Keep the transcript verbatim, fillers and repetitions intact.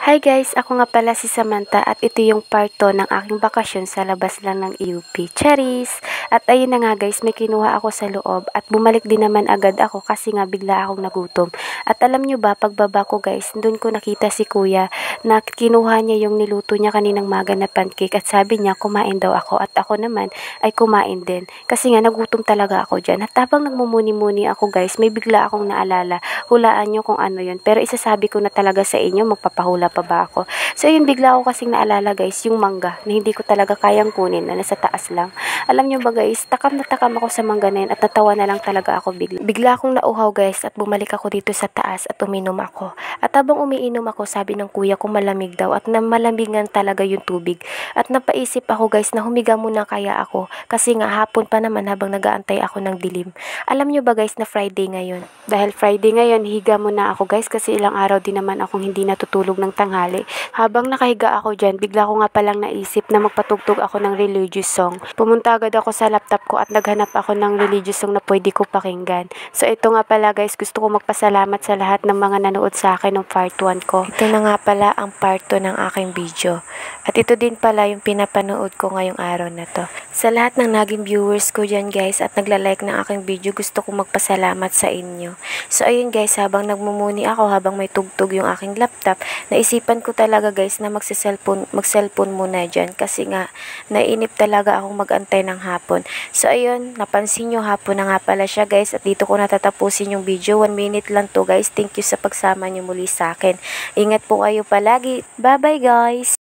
Hi guys, ako nga pala si Samantha at ito yung part two ng aking bakasyon sa labas lang ng U P. Charis! At ayun na nga guys, may kinuha ako sa loob at bumalik din naman agad ako kasi nga bigla akong nagutom. At alam nyo ba, pagbaba ko guys, dun ko nakita si kuya na kinuha niya yung niluto niya kaninang maga na pancake at sabi niya kumain daw ako at ako naman ay kumain din. Kasi nga nagutom talaga ako dyan. At habang nagmumuni-muni ako guys, may bigla akong naalala. Hulaan nyo kung ano yun. Pero isasabi ko na talaga sa inyo, magpapahula pa ba ako? So yun, bigla ako kasing naalala guys, yung mangga na hindi ko talaga kayang kunin na nasa taas lang. Alam nyo ba guys, takam na takam ako sa mangga na yun at natawa na lang talaga ako bigla. Bigla akong nauhaw guys at bumalik ako dito sa taas at uminom ako. At habang umiinom ako, sabi ng kuya ko malamig daw at na malamigan talaga yung tubig. At napaisip ako guys na humiga muna kaya ako kasi nga hapon pa naman habang nagaantay ako ng dilim. Alam nyo ba guys na Friday ngayon? Dahil Friday ngayon, higa muna ako guys kasi ilang araw din naman akong hindi natutulog ng tanghali. Habang nakahiga ako dyan, bigla ko nga palang naisip na magpatugtog ako ng religious song. Pumunta agad ako sa laptop ko at naghanap ako ng religious song na pwede ko pakinggan. So ito nga pala guys, gusto ko magpasalamat sa lahat ng mga nanood sa akin ng part one ko. Ito na nga pala ang part two ng aking video. At ito din pala yung pinapanood ko ngayong araw na to. Sa lahat ng naging viewers ko dyan guys at nagla-like ng aking video, gusto ko magpasalamat sa inyo. So ayun guys, habang nagmumuni ako, habang may tugtog yung aking laptop, naisipan ko talaga guys na magse-cellphone, mag-cellphone muna dyan kasi nga nainip talaga akong mag-antay ng hapon. So ayun, napansin nyo hapon na nga pala siya guys at dito ko natatapusin yung video. One minute lang to guys. Thank you sa pagsama nyo muli sa akin. Ingat po kayo palagi. Bye bye guys!